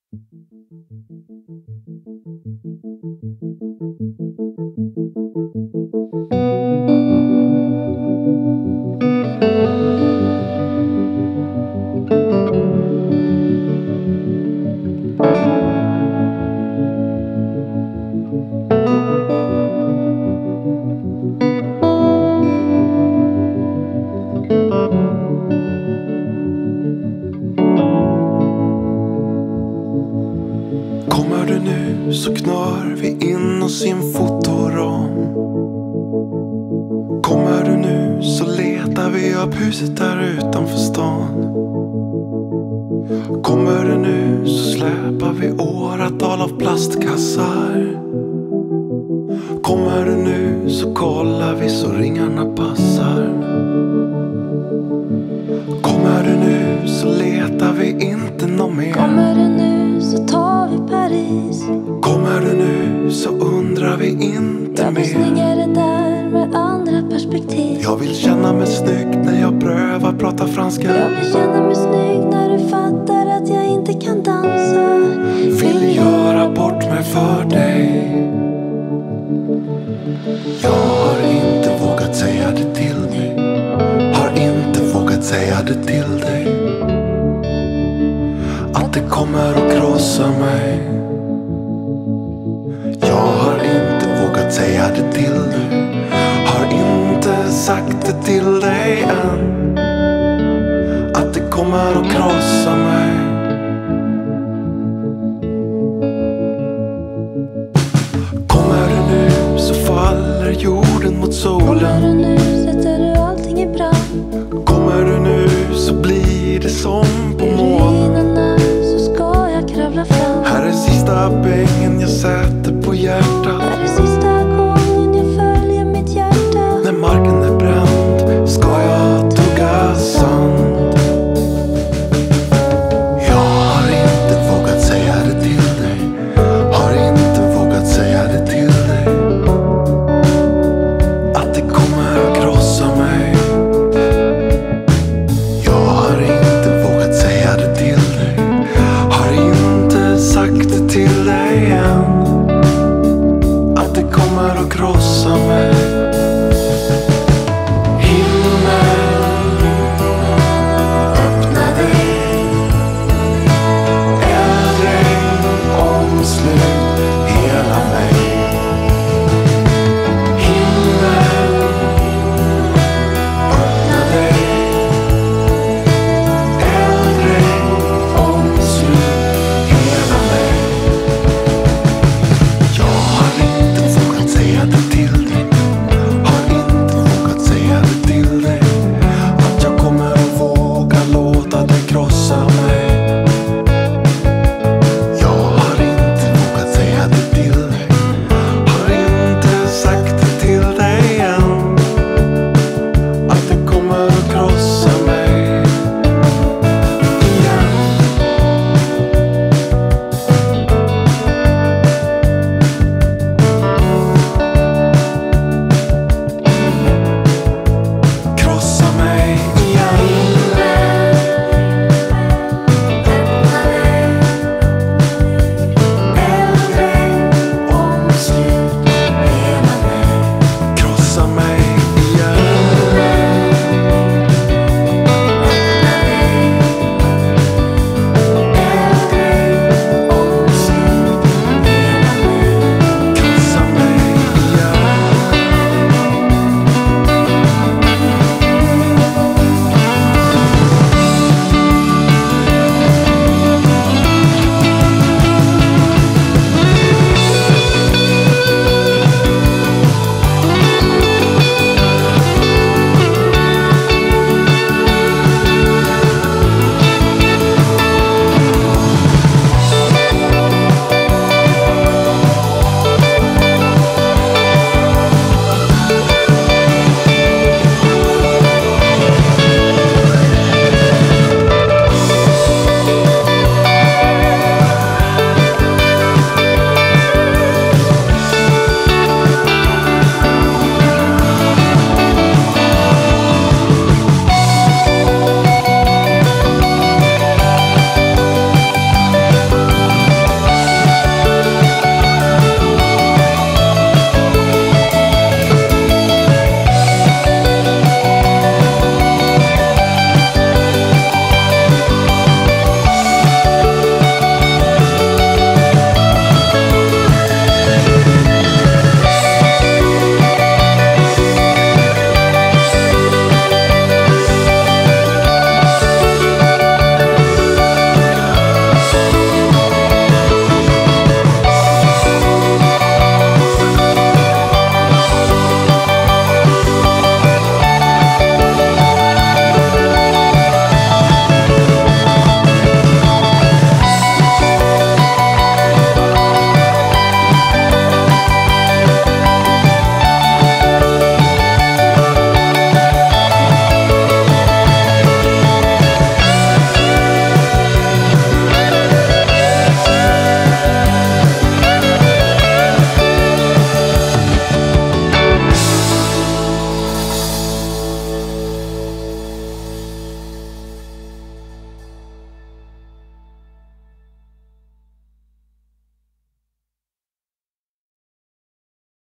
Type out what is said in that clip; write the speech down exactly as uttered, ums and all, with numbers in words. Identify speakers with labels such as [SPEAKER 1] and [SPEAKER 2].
[SPEAKER 1] Kommer du nu så knar vi in oss i en fotoram. Kommer du nu så letar vi upp huset där utanför stan. Kommer du nu så släpar vi åratal av plastkassar. Kommer du nu så kollar vi så ringarna passar. Kommer du nu så letar vi inte någon mer.
[SPEAKER 2] Kommer du nu så tar vi Paris.
[SPEAKER 1] Kommer du nu så undrar vi inte
[SPEAKER 2] Jag blir
[SPEAKER 1] mer.
[SPEAKER 2] snyggare där med andra perspektiv.
[SPEAKER 1] Jag vill känna mig snygg när jag prövar prata franska.
[SPEAKER 2] Jag vill känna mig snygg när du fattar att jag inte kan dansa.
[SPEAKER 1] Vill göra bort mig för dig. Jag har inte vågat säga det till dig. Har inte vågat säga det till dig. Att det kommer att krossa mig. Jag har inte vågat säga det till dig. Har inte sagt det till dig än. Att det kommer att krossa mig. Kommer du nu så faller jorden mot
[SPEAKER 2] Kommer du
[SPEAKER 1] solen.
[SPEAKER 2] nu sätter du allting i brand.
[SPEAKER 1] Kommer du nu så blir det som på
[SPEAKER 2] I
[SPEAKER 1] månen.
[SPEAKER 2] ruinerna så ska jag kravla fram.
[SPEAKER 1] Här är sista pengen jag sätter